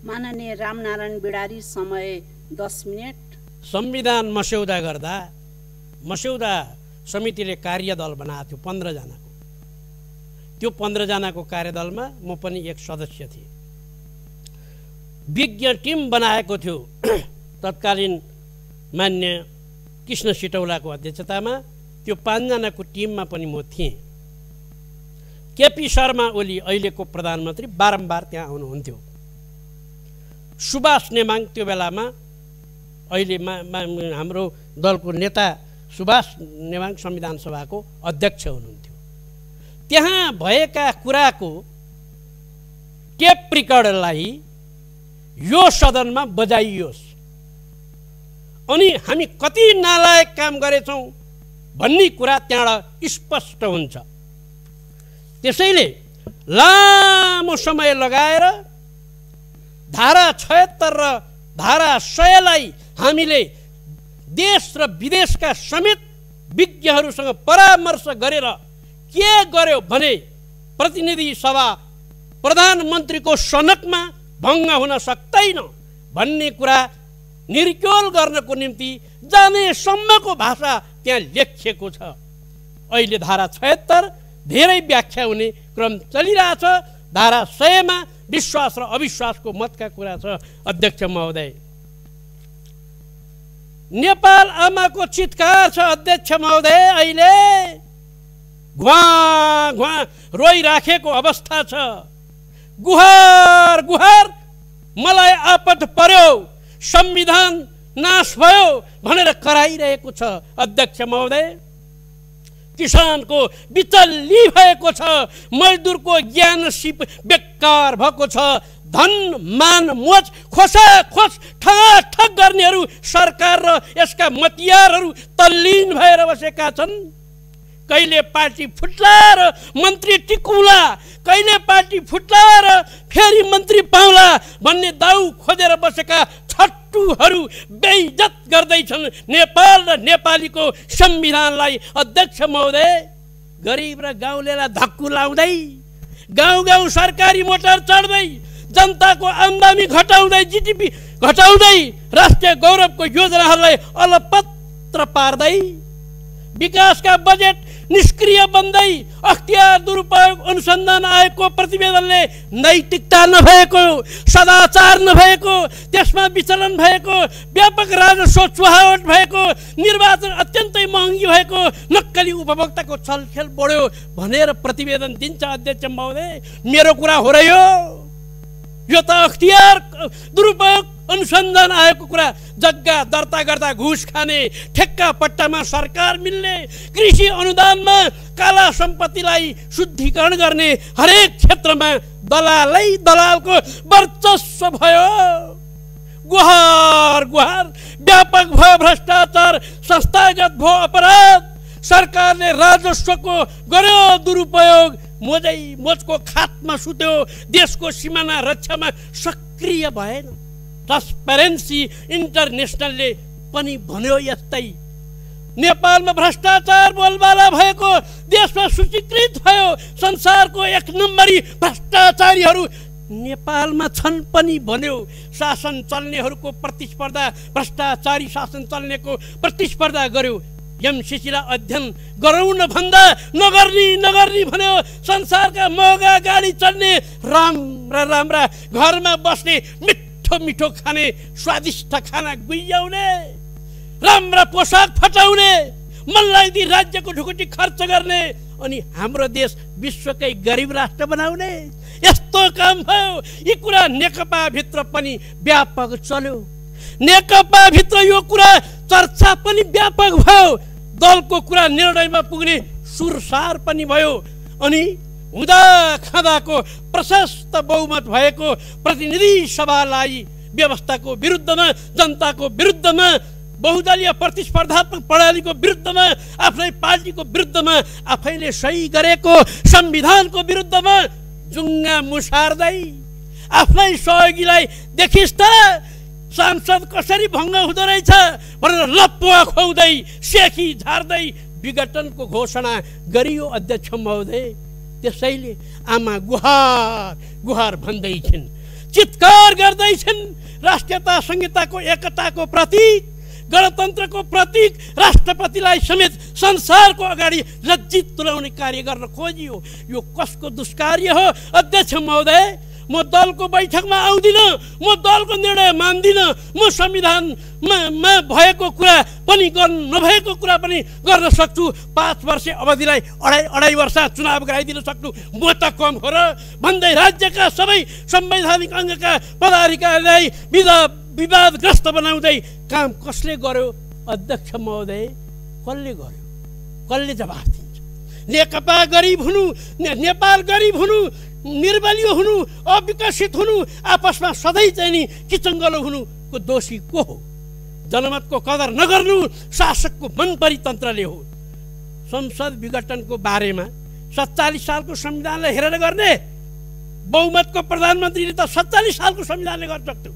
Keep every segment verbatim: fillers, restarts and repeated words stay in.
माननीय रामनारायण बिडारी, समय दस मिनट। संविधान मस्यौदा गर्दा मस्यौदा समितिले कार्यदल बनाएको थियो पन्ध्रजनाको। त्यो पन्ध्रजनाको कार्यदलमा म पनि एक सदस्य थिएँ। विज्ञ टिम बनाएको थियो तत्कालीन मान्य कृष्ण सिटौलाको अध्यक्षतामा। त्यो पाँचजनाको टिममा पनि म थिएँ। केपी शर्मा ओली अहिलेको प्रधानमन्त्री बारम्बार त्यहाँ आउनुहुन्थ्यो। सुभाष नेमाङ त्यो बेलामा अहिले मा, मा, हाम्रो दलको नेता सुभाष नेमाङ संविधान सभाको अध्यक्ष हुनुहुन्थ्यो। त्यहाँ भएका कुराको टेप रिकर्डरलाई यो सदनमा बजाइयोस् अनि हामी कति नालायक काम गरेछौँ भन्ने कुरा त्यहाँबाट स्पष्ट हुन्छ। त्यसैले लामो समय लगाएर धारा छयत्तर र धारा सयलाई हामीले देश र विदेशका समेत विज्ञहरूसँग परामर्श गरेर के गर्यो भने प्रतिनिधि सभा प्रधानमन्त्रीको सनकमा भङ्ग हुन सक्दैन भन्ने कुरा निर्क्योल गर्नको निम्ति जानेसम्मको भाषा त्यहाँ लेखिएको छ। अहिले धारा छयत्तर धेरै व्याख्या हुने क्रम चलिरहेछ। धारा सयमा विश्वास र अविश्वासको मतका कुरा छ। अध्यक्ष महोदय, नेपाल आमाको चितकार छ। अध्यक्ष महोदय, अहिले घुवा घुवा रोइराखेको अवस्था छ। गुहार गुहार मलाई आपत पर्यो, संविधान नाश भयो भनेर कराइरहेको छ। अध्यक्ष महोदय, किसानको बिचल्ली भएको छ, मजदुरको ज्ञान सिप बेकार भएको छ, धन मान मोच खोसा खोस ठगाठग गर्नेहरू सरकार र यसका मतियारहरू तल्लीन भएर बसेका छन्। कहिले पार्टी फुट्ला र मन्त्री टिकुला, कहिले पार्टी फुट्ला र फेरि मन्त्री पाउला भन्ने दाउ खोजेर बसेका छट्टुहरू बेइज्जत गर्दैछन् नेपाल र नेपालीको संविधानलाई। अध्यक्ष महोदय, गरिब र गाउँलेलाई धक्कु लाउँदै, गाउँ गाउँ सरकारी मोटर चढ्दै, जनताको आम्दानी घटाउँदै, जिडिपी घटाउँदै, राष्ट्रिय गौरवको योजनाहरूलाई अलपत्र पार्दै, विकासका बजेट निष्क्रिय बन्दै, अख्तियार दुरुपयोग अनुसन्धान आयोगको प्रतिवेदनले नैतिकता नभएको, सदाचार नभएको, त्यसमा विचलन भएको, व्यापक राजस्व चुहावट भएको, निर्वाचन अत्यन्तै महँगी भएको, नक्कली उपभोक्ताको छलखेल बढ्यो भनेर प्रतिवेदन दिन्छ। अध्यक्ष महोदय, मेरो कुरा हो र यो यो त अख्तियार दुरुपयोग अनुसन्धान आयोगको कुरा। जग्गा दर्ता गर्दा घुस खाने, ठेक्का पट्टामा सरकार मिल्ने, कृषि अनुदानमा काला सम्पत्तिलाई शुद्धिकरण गर्ने, हरेक क्षेत्रमा दलालै दलालको वर्चस्व भयो। गुहार गुहार व्यापक भयो भ्रष्टाचार, संस्थागत भयो अपराध, सरकारले राजस्वको गर्यो दुरुपयोग, मोजै मोजको खातमा सुत्यो, देशको सिमाना रक्षामा सक्रिय भएन। ट्रान्सपेरेन्सी इन्टरनेसनलले पनि भन्यो यस्तै। नेपालमा भ्रष्टाचार बोलबाला भएको, देशमा सूचीकृत भयो संसारको एक नम्बरी भ्रष्टाचारीहरू नेपालमा छन् पनि भन्यो। शासन चल्नेहरूको प्रतिस्पर्धा, भ्रष्टाचारी शासन चल्नेको प्रतिस्पर्धा गर्यो। एमसिसीलाई अध्ययन गरौँ न भन्दा नगर्नी नगर्नी भन्यो। संसारका महँगा गाडी चढ्ने, राम्रा राम्रा घरमा बस्ने, मिठो मिठो खाने, स्वादिष्ट खाना गुइयाउने, राम्रा पोसाक फटाउने, मनलाई ती राज्यको ढुकुटी खर्च गर्ने अनि हाम्रो देश विश्वकै गरिब राष्ट्र बनाउने, यस्तो काम भयो। यी कुरा नेकपा भित्र पनि व्यापक चल्यो। नेकपा भित्र यो कुरा चर्चा पनि व्यापक भयो। दलको कुरा निर्णयमा पुग्ने सुरसार पनि भयो। अनि हुँदा खाँदाको प्रशस्त बहुमत भएको प्रतिनिधि सभालाई व्यवस्थाको विरुद्धमा, जनताको विरुद्धमा, बहुदलीय प्रतिस्पर्धात्मक प्रणालीको विरुद्धमा, आफ्नै पार्टीको विरुद्धमा, आफैले सही गरेको संविधानको विरुद्धमा जुङ्गा मुसार्दै आफ्नै सहयोगीलाई देखिस् त सांसद कसरी भङ्ग हुँदो रहेछ भनेर लप्पुवा खुवाउँदै, सेखी झार्दै विघटनको घोषणा गरियो। अध्यक्ष महोदय, त्यसैले आमा गुहार गुहार भन्दै छिन्। चित्कार गर्दैछन्। राष्ट्रियता संहिताको एकताको प्रतीक, गणतन्त्रको प्रतीक राष्ट्रपतिलाई समेत संसारको अगाडि लज्जित तुल्याउने कार्य गर्न खोजियो। यो कसको दुष्कार्य हो? अध्यक्ष महोदय, म दलको बैठकमा आउँदिनँ, म दलको निर्णय मान्दिनँ, म संविधानमा भएको कुरा पनि गर्न नभएको कुरा पनि गर्न सक्छु। पाँच वर्ष अवधिलाई अढाई अढाई वर्ष चुनाव गराइदिन सक्नु म त कम हो र भन्दै राज्यका सबै संवैधानिक अङ्गका पदाधिकारीलाई विवादग्रस्त बनाउँदै काम कसले गर्यो? अध्यक्ष महोदय, कसले गर्यो? कसले जवाफ दिन्छ? नेकपा गरिब हुनु, नेपाल गरिब हुनु, निर्बलियो हुनु, अविकसित हुनु, आपसमा सधैँ चाहिँ नि किचङ्गलो हुनुको दोषी को हो? जनमतको कदर नगर्नु शासकको मनपरी तन्त्रले हो। संसद विघटनको बारेमा सत्तालिस सालको संविधानलाई हेरेर गर्ने, बहुमतको प्रधानमन्त्रीले त सत्तालिस सालको संविधानले गर्न सक्थ्यो।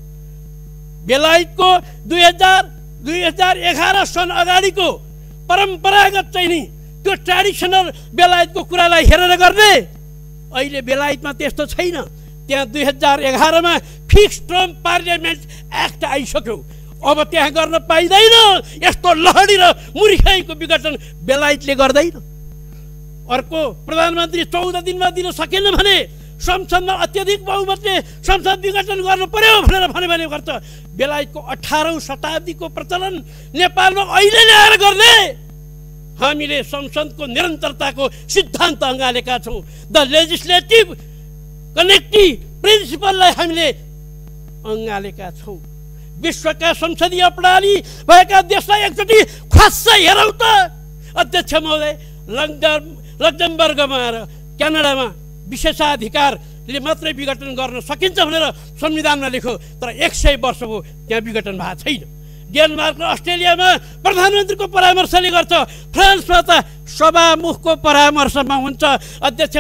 बेलायतको दुई हजार दुई हजार एघार सन अगाडिको परम्परागत चाहिँ नि त्यो ट्रेडिसनल बेलायतको कुरालाई हेरेर गर्ने। अहिले बेलायतमा त्यस्तो छैन। त्यहाँ दुई हजार एघारमा फिक्स टर्म पार्लियामेन्ट एक्ट आइसक्यो। अब त्यहाँ गर्न पाइँदैन। यस्तो लहडी र मुर्खाइको विघटन बेलायतले गर्दैन। अर्को प्रधानमन्त्री चौध दिनमा दिन सकेन भने संसदमा अत्यधिक बहुमतले संसद विघटन गर्नु पर्यो भनेर भने भने गर्छ। बेलायतको अठारौँ शताब्दीको प्रचलन नेपालमा अहिले ल्याएर गर्ने। हामीले संसदको निरन्तरताको सिद्धान्त अँगालेका छौँ। द लेजिस्लेटिभ कनेक्टिभ प्रिन्सिपललाई हामीले अँगालेका छौँ। विश्वका संसदीय प्रणाली भएका देशलाई एकचोटि ख्वास्स हेरौँ त। अध्यक्ष महोदय, लक्जम लक्जमबर्गमा र क्यानाडामा विशेषाधिकारले मात्रै विघटन गर्न सकिन्छ भनेर संविधानमा लेख्यो, तर एक सय वर्ष भयो त्यहाँ विघटन भएको छैन। डेनमार्क र अस्ट्रेलियामा प्रधानमन्त्रीको परामर्शले गर्छ। फ्रान्समा त सभामुखको परामर्शमा हुन्छ। अध्यक्ष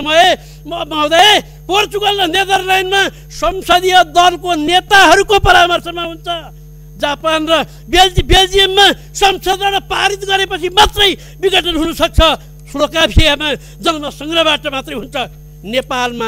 महोदय, पोर्चुगल र नेदरल्यान्डमा संसदीय दलको नेताहरूको परामर्शमा हुन्छ। जापान र बेल्जि बेल्जियममा संसदबाट पारित गरेपछि मात्रै विघटन हुन सक्छ। स्लोभाकियामा जनमत-सङ्ग्रहबाट मात्रै हुन्छ। नेपालमा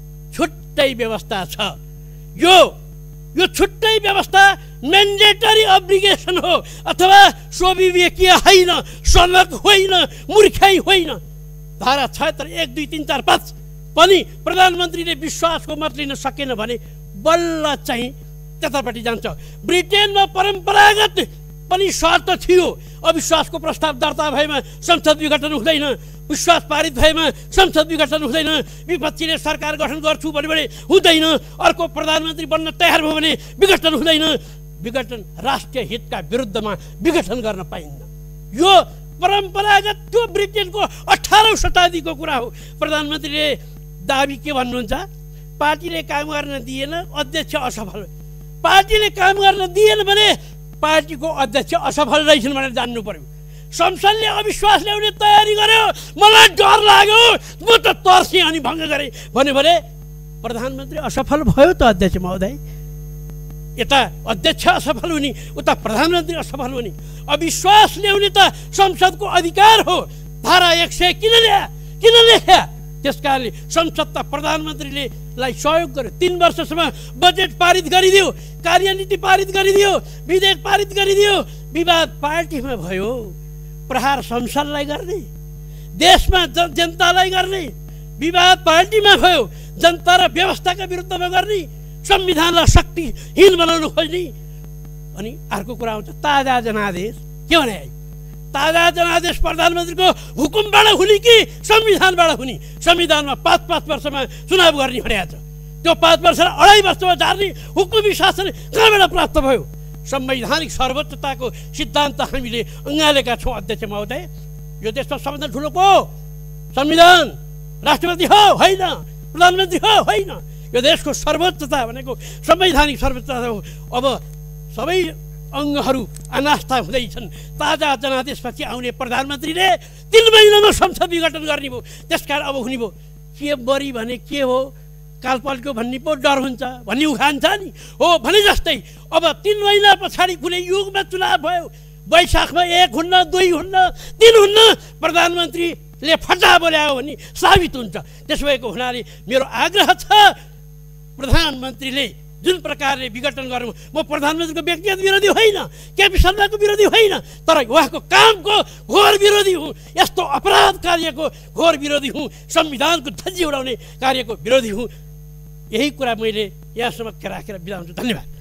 छुट्टै व्यवस्था छ। यो यो छुट्टै व्यवस्था म्यान्डेटरी अब्लिगेसन हो अथवा स्वविवेकीय होइन, सनक होइन, मूर्खाइ होइन। धारा छयत्तर एक दुई तिन चार पाँच पनि प्रधानमन्त्रीले विश्वासको मत लिन सकेन भने बल्ल चाहिँ त्यतापट्टि जान्छ। ब्रिटेनमा परम्परागत पनि शर्त थियो, अविश्वासको प्रस्ताव दर्ता भएमा संसद विघटन हुँदैन, विश्वास पारित भएमा संसद विघटन हुँदैन, विपक्षीले सरकार गठन गर्छु भने भने हुँदैन, अर्को प्रधानमन्त्री बन्न तयार भयो भने विघटन हुँदैन। विघटन राष्ट्रिय हितका विरुद्धमा विघटन गर्न पाइन्न। यो परम्परागत त्यो ब्रिटेनको अठारौँ शताब्दीको कुरा हो। प्रधानमन्त्रीले दाबी के भन्नुहुन्छ? पार्टीले काम गर्न दिएन, अध्यक्ष असफल। पार्टीले काम गर्न दिएन भने पार्टीको अध्यक्ष असफल रहेछन् भनेर जान्नु पर्यो। संसदले अविश्वास ल्याउने तयारी गर्यो, मलाई डर लाग्यो, म त तर्सेँ अनि भङ्ग गरेँ भने भने प्रधानमन्त्री असफल भयो त अध्यक्ष महोदय। यता अध्यक्ष असफल हुने, उता प्रधानमन्त्री असफल हुने। अविश्वास ल्याउने त संसदको अधिकार हो। धारा एक सय किन ल्या किन लेख्या? त्यस कारणले संसद त प्रधानमन्त्रीले लाई सहयोग गर्यो। तीन वर्षसम्म बजेट पारित गरिदियो, कार्यनीति पारित गरिदियो, विधेयक पारित गरिदियो। विवाद पार्टीमा भयो, प्रहार संसदलाई गर्ने, देशमा जनतालाई गर्ने। विवाद पार्टीमा भयो, जनता र व्यवस्थाका विरुद्धमा गर्ने, संविधानलाई शक्तिहीन बनाउन खोज्ने। अनि अर्को कुरा आउँछ ताजा जनादेश। के भने ताजा जनादेश प्रधानमन्त्रीको हुकुमबाट हुने कि संविधानबाट हुने? संविधानमा पाँच पाँच वर्षमा चुनाव गर्ने भनेको छ। त्यो पाँच वर्ष अढाई वर्षमा जाने हुकुमी शासन कहाँबाट प्राप्त भयो? संवैधानिक सर्वोच्चताको सिद्धान्त हामीले अँगालेका छौँ। अध्यक्ष महोदय, यो देशमा सबभन्दा ठुलो को संविधान? राष्ट्रपति हो होइन, प्रधानमन्त्री हो होइन। यो देशको सर्वोच्चता भनेको संवैधानिक सर्वोच्चता हो। अब सबै अङ्गहरू अनास्था हुँदैछन्। ताजा जनादेशपछि आउने प्रधानमन्त्रीले तीन महिनामा संसद विघटन गर्ने भयो। त्यसकारण अब हुने भयो के बरी भने के हो, कालपालको भन्ने पो डर हुन्छ भन्ने उखान छ नि, हो भने जस्तै अब तीन महिना पछाडि कुनै युगमा चुनाव भयो, वैशाखमा एक हुन्न, दुई हुन्न, तीन हुन्न, प्रधानमन्त्रीले फटा बोल्यायो भने साबित हुन्छ। त्यसो भएको हुनाले मेरो आग्रह छ प्रधानमन्त्रीले जुन प्रकारले विघटन गर्नु, म प्रधानमन्त्रीको व्यक्तिगत विरोधी होइन, केपी शर्माको विरोधी होइन, तर उहाँको कामको घोर विरोधी हुँ, यस्तो अपराध कार्यको घोर विरोधी हुँ, संविधानको धज्जी उडाउने कार्यको विरोधी हुँ। यही कुरा मैले यहाँ समक्ष राखेर बिदा हुन्छु। धन्यवाद।